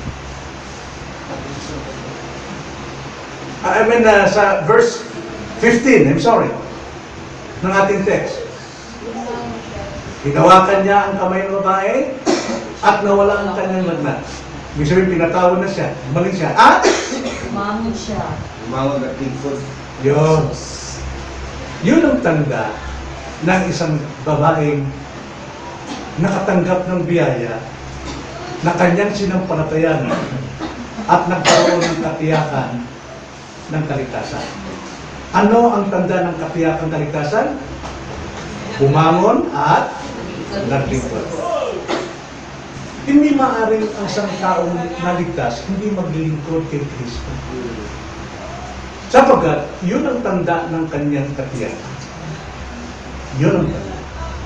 I mean, uh, sa verse fifteen, I'm sorry, ng ating text. Hinawakan niya ang kamay ng babae at nawala ang kanyang lagnat. Ibig sabihin, pinatawad na siya. Balik siya. At? Umangon siya. Umangon at tingkod. Yun. Yun ang tanda ng isang babaeng nakatanggap ng biyaya na kanyang sinampalatayan at nagkaroon ng katiyakan ng kaligtasan. Ano ang tanda ng katiyakan ng kaligtasan? Bumangon at naglingkod. Hindi maaaring ang isang taong naligtas hindi maglingkod kay Kristo. Sapagkat, yun ang tanda ng kanyang katiyakan. Yun ang tanda.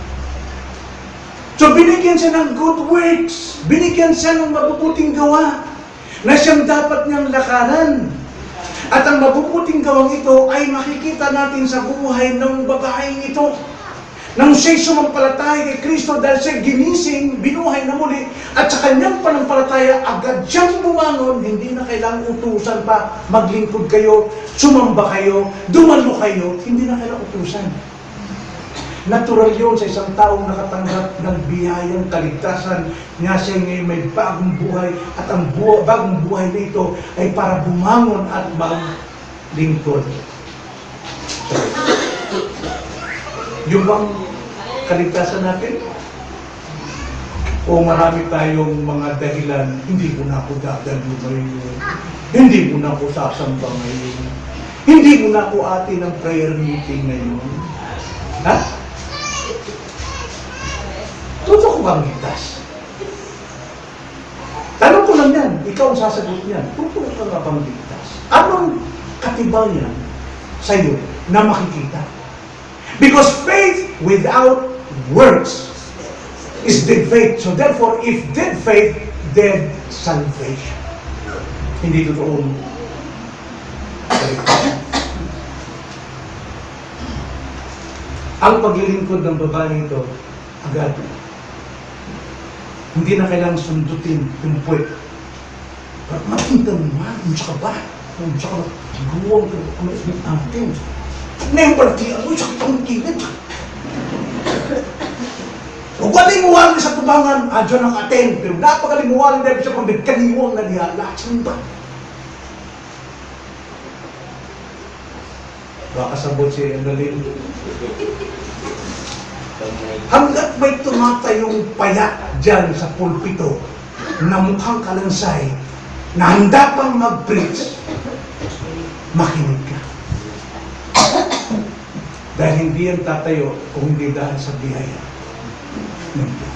So, binigyan siya ng good works. Binigyan siya ng mabubuting gawa na siyang dapat niyang lakaran. At ang mabubuting gawang ito ay makikita natin sa buhay ng babaeng ito. Nang siya'y sumampalataya kay Kristo dahil siya ginising, binuhay na muli, at sa kanyang panampalataya, agad siyang bumangon, hindi na kailangang utusan pa, maglingkod kayo, sumamba kayo, dumalo kayo, hindi na kailangang utusan. Natural yun sa isang taong nakatanggap ng biyayang kaligtasan, nga siya ngayon may bagong buhay, at ang bu bagong buhay na ito ay para bumangon at maglingkod. Yung bang kaligtasan natin? O marami tayong mga dahilan, hindi mo na ako dadalo ngayon, hindi mo na ako sasamba ngayon, hindi mo na ako ate ng prayer meeting ngayon. Ha? Totoo ko bang ligtas? Tanong ko lang yan. Ikaw ang sasagot niyan. Totoo ka nga bang ligtas? Anong katibayan sa'yo na makikita? Because faith without works is dead faith. So therefore, if dead faith, dead salvation. Hindi totoo. Ang paglilingkod ng babae ito, agad. Hindi na kailangang sundutin yung puwet. Pero matinta naman, unsa ka ba? Unsa ka ba? Guwang ka ba? Ang atin. Ngayon partiyan mo, sakit ang kilid. Huwag natin muwalin sa tubangan, adyo ng atin. Pero napagaling muwalin dahil sa pambigkaniwang na niya. Lahat ba? Baka sabot si Annalyn. Hanggat may tumatayong paya dyan sa pulpito na mukhang kalansay na handa pang mag-preach, makinig ka. Dahil hindi yan tatayo kung hindi dahil sa biyaya ng Diyos.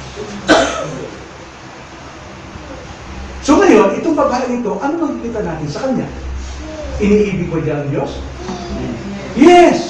So ngayon, itong babae ito, ano makikita natin sa kanya? Iniibig ba dyan ang Diyos? Yes!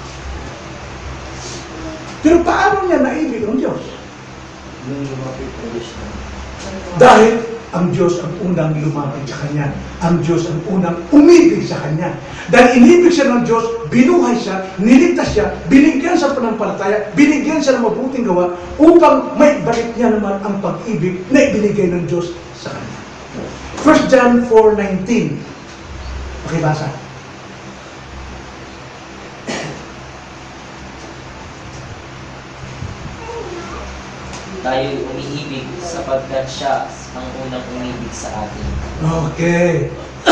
Pero paano niya naibig ang Diyos? Nung lumapit ang Diyos na. Dahil ang Diyos ang unang lumapit sa Kanya. Ang Diyos ang unang umibig sa Kanya. Dahil inibig siya ng Diyos, binuhay siya, niligtas siya, binigyan sa panampalataya, binigyan siya ng mabuting gawa upang may balik niya naman ang pag-ibig na ibinigay ng Diyos sa Kanya. First John four nineteen. Pakibasa. Tayo umiibig sapagkat siya ang unang umibig sa atin. Okay.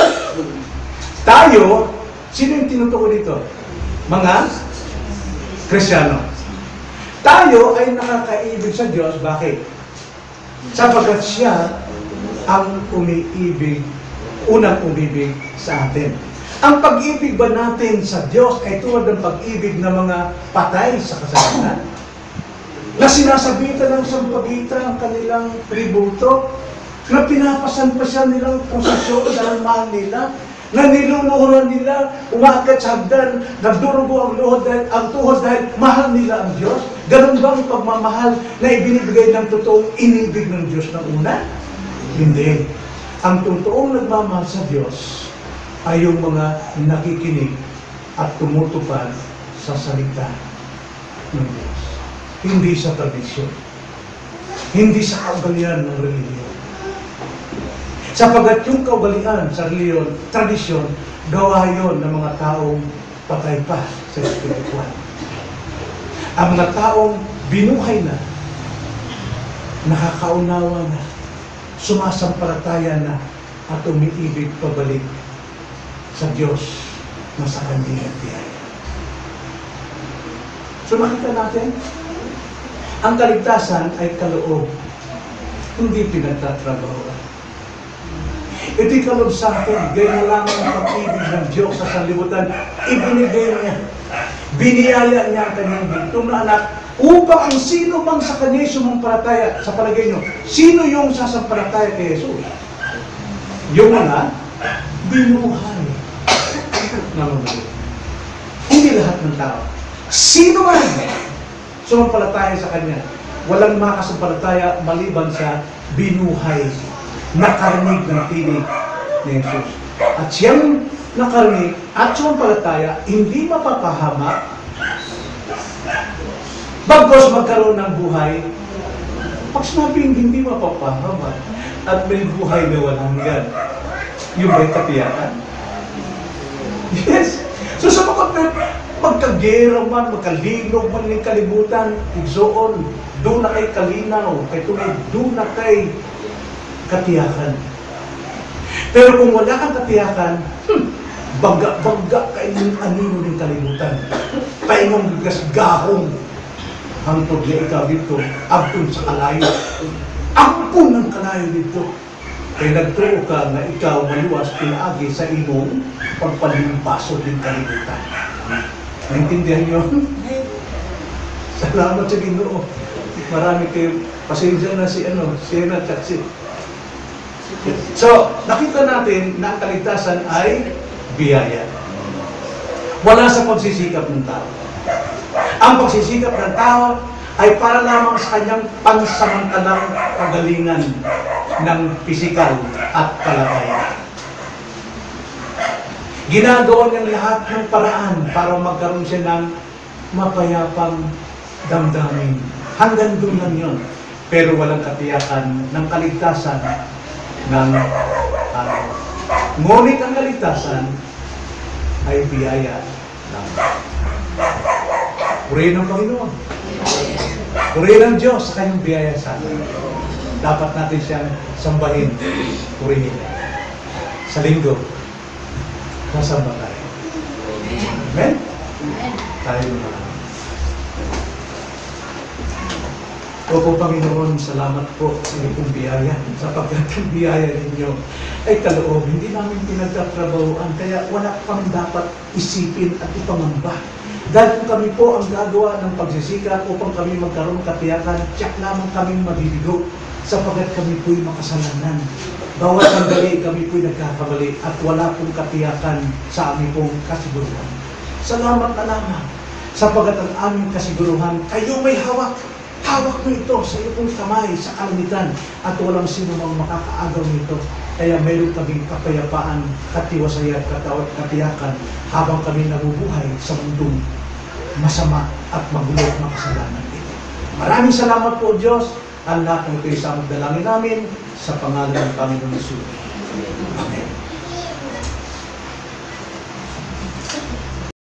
Tayo, sino yung tinutukoy dito? Mga Kristiyano. Tayo ay nakakaibig sa Diyos. Bakit? Sapagkat siya ang umiibig, unang umibig sa atin. Ang pag-ibig ba natin sa Diyos ay tulad ng pag-ibig ng mga patay sa kasalanan? Na sinasabitan ng sampagitan ang kanilang tributo, na pinapasan pa siya nilang prosesyon dahil mahal nila, na niluluhuran nila, umakyat sa hagdan, nagdurugo ang luhod dahil, ang tuhod dahil mahal nila ang Diyos. Ganun ba ang pagmamahal na ibinibigay ng totoong inibig ng Diyos ng una? Hindi. Ang totoong nagmamahal sa Diyos ay yung mga nakikinig at tumutupad sa salita ng Diyos. Hindi sa tradisyon. Hindi sa kaugalian ng relihiyon. Sapagat yung kaugalian sa relihiyon, tradisyon, gawa yon ng mga taong patay pa sa espiritual. Ang mga taong binuhay na, nakakaunawa na, sumasampalataya na, at umiibig pabalik sa Diyos na sa kanyang biyaya. So makita natin, ang kaligtasan ay kaloob, hindi pinagtatrabahoan. Ito'y kaloob sa atin, ganyan lamang ang pag-ibig ng Diyos sa sanlibutan, ibinigay niya, biniyaya niya ang kanyang bintong na anak, upang ang sino mang sa kanya sumampalataya, sa palagay niyo, sino yung sasampalataya kay Jesus? Yung mga binuhay na mga hindi lahat ng tao. Sino man sumampalataya sa Kanya, walang makasampalataya maliban sa binuhay, nakarinig ng tinig ni Jesus. At siyang nakarinig at sumampalataya, hindi mapapahamak, bagos magkaroon ng buhay. Pag sinabing hindi mapapahamak at may buhay na walang hanggan, yung may katiyakan. Yes! So sa mga magkagera man, magkalilog man ng kalibutan, igsoon, doon na kay kalinaw, kay tunay, doon na kay katiyakan. Pero kung wala kang katiyakan, hmm, baga-baga kay ng anino ng kalibutan. Paingong bigas gahong, hangtod na ikaw dito, abtun sa kalayo. Ampun ng kalayo dito. Kaya nagtuo ka na ikaw maluwas pinaagi sa imong pagpalimpaso ng kalibutan. Naintindihan niyo? Salamat sa Ginoo. Marami kayo, pasensya na si ano, si Ena at si So, nakita natin na ang kaligtasan ay biyaya. Wala sa pagsisikap ng tao. Ang pagsisikap ng tao ay para lamang sa kanyang pansamantalang kagalingan ng pisikal at kalagayan. Ginagawa niyang lahat ng paraan para magkaroon siya ng mapayapang damdamin. Hanggang doon lang yun. Pero walang katiyakan ng kaligtasan ng tao. Ngunit ang kaligtasan ay biyaya ng purihin ng Panginoon. Purihin ng Diyos sa kanyang biyaya sa atin. Dapat natin siyang sambahin, purihin. Sa linggo, nasamba tayo. Amen? Tayo naman. Opo, Panginoon, salamat po sa inyong biyaya. Sapagkat ang biyaya ninyo ay kaloob. Hindi namin pinagtatrabahoan, kaya wala pang dapat isipin at ipangamba. Dahil kung kami po ang gagawa ng pagsisikap upang kami magkaroon ng katiyakan, tiyak lamang kaming mabibigo sapagkat kami po'y makasalanan. Bawat sandali kami po'y nagkakamali at wala pong katiyakan sa aming pong kasiguruhan. Salamat na lamang sapagkat ang aming kasiguruhan, kayo may hawak. Hawak mo ito sa iyong kamay, sa kalamitan, at walang sino mang makakaagaw nito. Kaya mayroon kaming kapayapaan, katiwasaya at katawat katiyakan habang kami nabubuhay sa mundong masama at magulo at makasalanan ito. Maraming salamat po, Diyos. Ang lahat ng ito ay sa dalangin namin sa pangalan ng Panginoon Hesus. Amen.